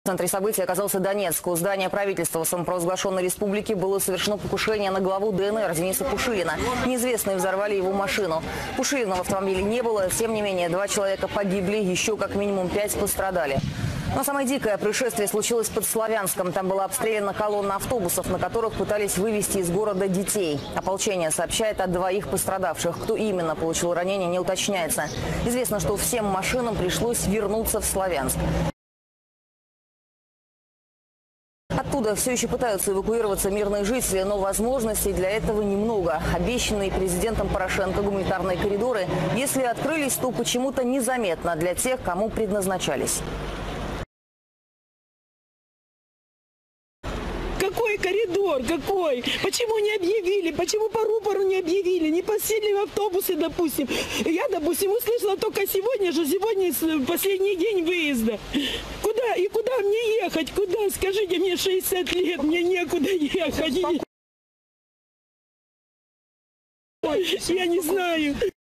В центре событий оказался Донецк. У здания правительства самопровозглашенной республики было совершено покушение на главу ДНР Дениса Пушилина. Неизвестные взорвали его машину. Пушилина в автомобиле не было. Тем не менее, 2 человека погибли, еще как минимум 5 пострадали. Но самое дикое происшествие случилось под Славянском. Там была обстреляна колонна автобусов, на которых пытались вывести из города детей. Ополчение сообщает о 2 пострадавших. Кто именно получил ранения, не уточняется. Известно, что всем машинам пришлось вернуться в Славянск. Оттуда все еще пытаются эвакуироваться мирные жители, но возможностей для этого немного. Обещанные президентом Порошенко гуманитарные коридоры, если открылись, то почему-то незаметно для тех, кому предназначались. Какой коридор? Какой? Почему не объявили? Почему по рупору не объявили? Не посели в автобусы, допустим. Я, допустим, услышала только сегодня последний день выезда. Куда? И куда мне ехать? Куда? Скажите, мне 60 лет, мне некуда ехать. Я не знаю.